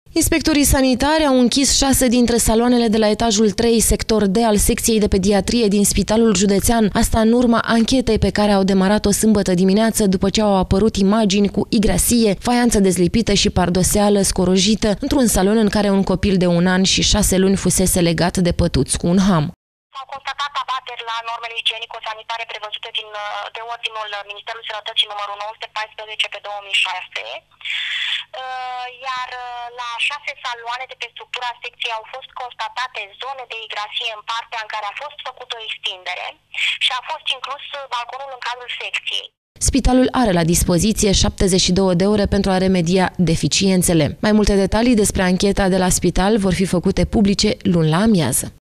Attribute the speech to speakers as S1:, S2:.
S1: Inspectorii sanitari au închis 6 dintre saloanele de la etajul 3, sector D al secției de pediatrie din Spitalul Județean, asta în urma anchetei pe care au demarat-o sâmbătă dimineață după ce au apărut imagini cu igrasie, faianță dezlipită și pardoseală scorojită într-un salon în care un copil de 1 an și 6 luni fusese legat de pătuți cu un ham.
S2: S-au constatat abateri la normele igienico-sanitare prevăzute de Ordinul Ministerului Sănătății numărul 914 pe 2006, iar la 6 saloane de pe structura secției au fost constatate zone de igrasie în partea în care a fost făcută o extindere și a fost inclus balconul în cadrul secției.
S1: Spitalul are la dispoziție 72 de ore pentru a remedia deficiențele. Mai multe detalii despre ancheta de la spital vor fi făcute publice luni la amiază.